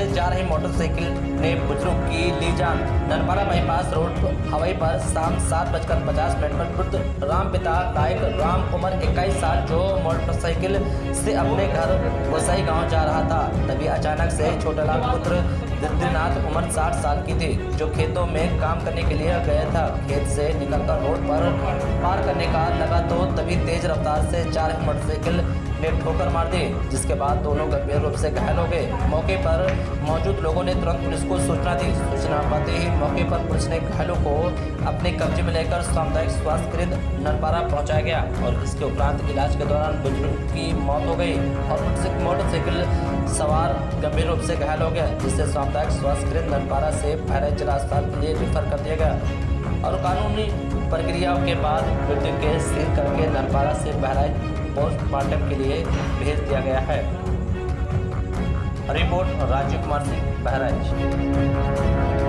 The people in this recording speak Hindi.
से जा रही मोटरसाइकिल ने बुजुर्ग की ली जान। ननपारा बाईपास रोड हवाई पर शाम 7:50 पर वृद्ध रामपिता नायक राम उम्र 21 साल जो मोटरसाइकिल से अपने घर गोसाई गांव जा रहा था, तभी अचानक से छोटेलाल पुत्र दिद्रीनाथ उम्र 60 साल की थी, जो खेतों में काम करने के लिए गया था। खेत से निकलकर रोड पर पार करने का लगा तो तभी तेज रफ्तार से जा रही मोटरसाइकिल ने ठोकर मार दी, जिसके बाद दोनों गंभीर रूप से घायल हो गए। मौके पर मौजूद लोगों ने तुरंत पुलिस को सूचना दी। सूचना पाते ही मौके पर पुलिस ने घायलों को अपने कब्जे में लेकर सामुदायिक स्वास्थ्य केंद्र ननपारा पहुंचाया गया और इसके उपरांत इलाज के दौरान बुजुर्ग की मौत हो गई और मोटरसाइकिल सवार गंभीर रूप से घायल हो गया, जिससे सामुदायिक स्वास्थ्य केंद्र ननपारा से बहराइच जिला अस्पताल के लिए रेफर कर दिया गया और कानूनी प्रक्रियाओं के बाद मृत्यु के सील करके ननपारा से बहराइच पोस्टमार्टम के लिए भेज दिया गया है। रिपोर्ट राजीव कुमार सिंह, बहराइच।